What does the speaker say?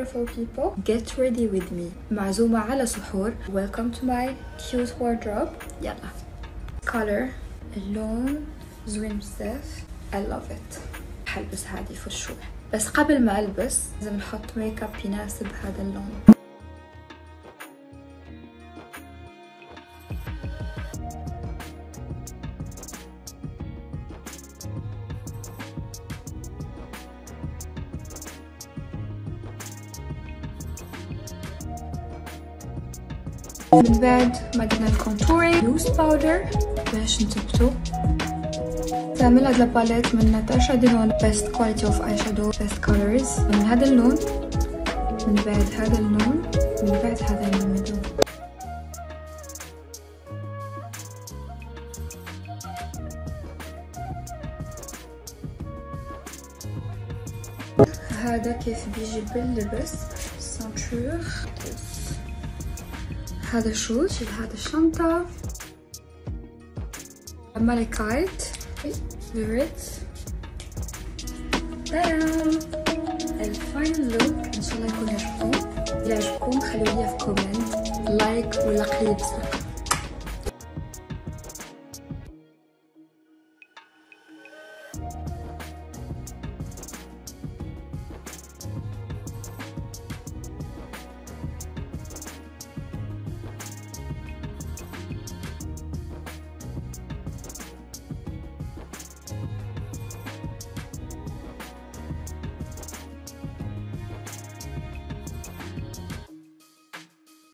beautiful people, get ready with me. معزومة على سحور. Welcome to my cute wardrobe. يلا. color اللون زوين بزاف. I love it. حلبس هادي for sure. بس قبل ما ألبس لازم نحط ميك اب يناسب هذا اللون. من بعد ما قلنا الكونتورينج لوز باودر باش نثبتو. نستعمل هاد الباليت من ناتاشا دينون بيست كواليتي اوف اي شادو بيست كولرز. من هذا اللون، من بعد هذا اللون، من بعد هذا اللون. هذا كيف بيجي باللبس. سانتور. هذا شوز. هذا الشنطة مالكايت لوريت. ترام الفاينل لوك. ان شاء الله يكون عجبكم. اذا عجبكم خلوا لي في كومنت لايك ولا قليل بصح.